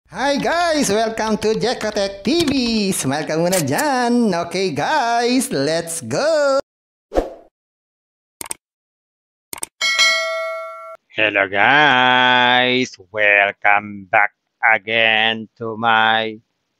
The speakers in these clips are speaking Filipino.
Hi guys! Welcome to Jekotech TV! Smile ka muna dyan! Okay guys, let's go! Hello guys! Welcome back again to my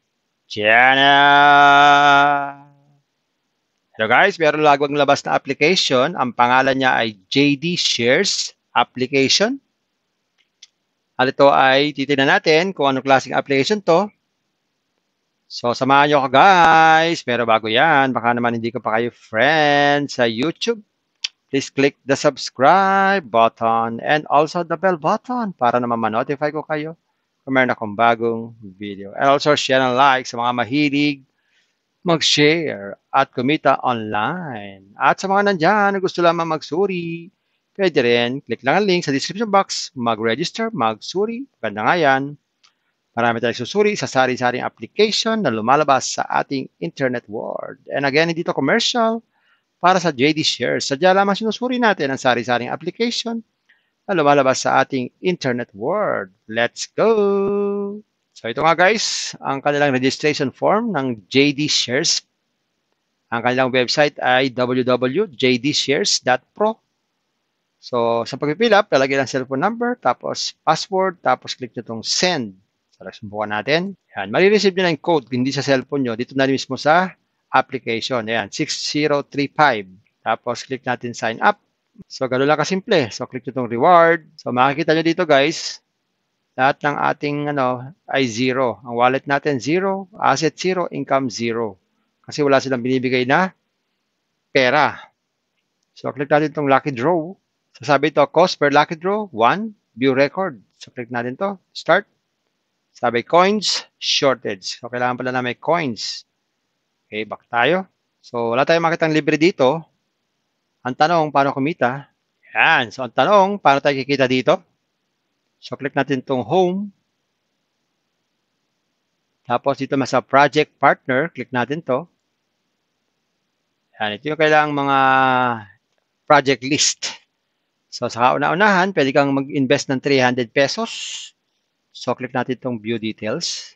channel! Hello guys! Meron lagwang labas na application. Ang pangalan niya ay JD Shares Application. At ito ay titignan natin kung anong klaseng application to. So samahan nyo ako guys! Pero bago yan, baka naman hindi ko pa kayo friend sa YouTube. Please click the subscribe button and also the bell button para naman ma-notify ko kayo kung meron akong bagong video. And also share and like sa mga mahilig mag-share at kumita online. At sa mga nandyan na gusto lamang magsuri, pwede rin, click lang ang link sa description box, mag-register, magsuri. Ganda nga yan. Marami tayong susuri sa sari-saring application na lumalabas sa ating internet world. And again, hindi to commercial. Para sa JD Shares, sadya lamang sinusuri natin ang sari-saring application na lumalabas sa ating internet world. Let's go! So ito nga guys, ang kanilang registration form ng JD Shares. Ang kanilang website ay www.jdshares.pro. So sa pag-fill up, lalagay lang cellphone number, tapos password, tapos click nyo itong send. So subukan natin. Yan, marireceive nyo na yung code, hindi sa cellphone nyo, dito na mismo sa application. Ayan, 6035. Tapos, click natin sign up. So, gano'n lang kasimple. So, click nyo itong reward. So, makikita nyo dito, guys, lahat ng ating ay zero. Ang wallet natin, zero. Asset, zero. Income, zero. Kasi wala silang binibigay na pera. So, click natin itong lucky draw. So, sabi ito, cost per lucky draw, 1. View record. So, click natin to. Start. Sabi, coins, shortage. So, kailangan pala na may coins. Okay, back tayo. So, wala tayong makitang libre dito. Ang tanong, paano kumita? Yan. So, ang tanong, paano tayo kikita dito? So, click natin itong home. Tapos, dito sa project partner, click natin to. Yan. Ito yung kailangang mga project list. So, sa kauna-unahan, pwede kang mag-invest ng 300 pesos. So, click natin itong view details.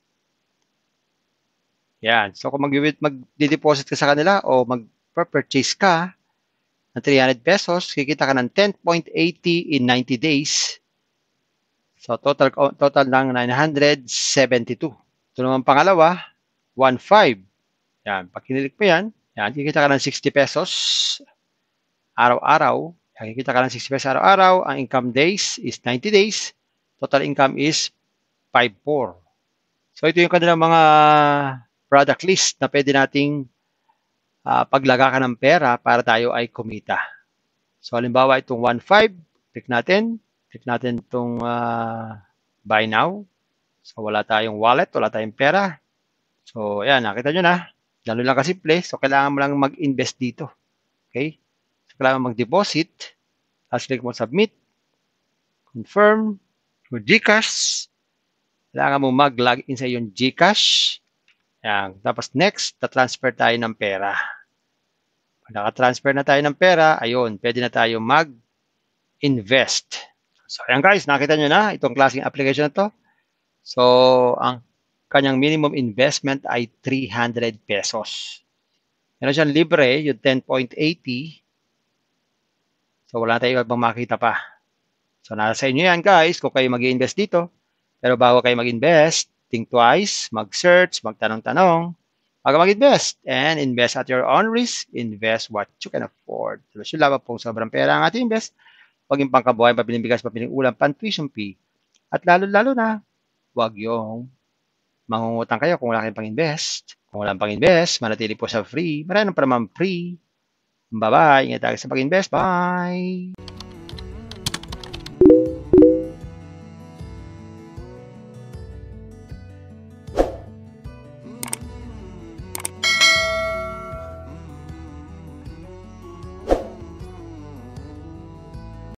Yan. So, kung mag-deposit ka sa kanila o mag-purchase ka ng 300 pesos, kikita ka ng 10.80 in 90 days. So, total ng 972. Ito naman pangalawa, 1.5. Yan. Pag kinilik mo yan, kikita ka ng 60 pesos araw-araw. Yan, kikita ka ng 60 pesos araw-araw. Ang income days is 90 days. Total income is 5.4. So, ito yung kanilang mga product list na pwede nating paglaga ka ng pera para tayo ay kumita. So, halimbawa itong 1.5, click natin itong buy now. So, wala tayong wallet, wala tayong pera. So, ayan, nakita nyo na. Lalo lang kasimple. So, kailangan mo lang mag-invest dito. Okay? So, kailangan mag-deposit. Tapos, click mo submit. Confirm. Through GCash. Kailangan mo mag-login sa iyong GCash. Ayan. Tapos, next, ta-transfer tayo ng pera. Pag naka-transfer na tayo ng pera, ayun, pwede na tayo mag-invest. So, ayan guys, nakita nyo na itong klaseng application na to. So, ang kanyang minimum investment ay 300 pesos. Meron siyang libre, yung 10.80. So, wala tayong ibang makita pa. So, nasa inyo yan guys, kung kayo mag-invest dito. Pero bago kayo mag-invest, think twice, mag-search, magtanong-tanong. Bago mag-invest and invest at your own risk, invest what you can afford. Solusyon lamang pong sobrang pera ang ating invest. Huwag yung pangkabuhay, pabiling bigas, pabiling ulam, pan-tuition fee. At lalo-lalo na, huwag yung mangungutang kayo kung wala kayong pang-invest. Kung wala pang-invest, manatili po sa free. Marami pa naman free. Bye-bye. Ingat tayo sa pag-invest. Bye!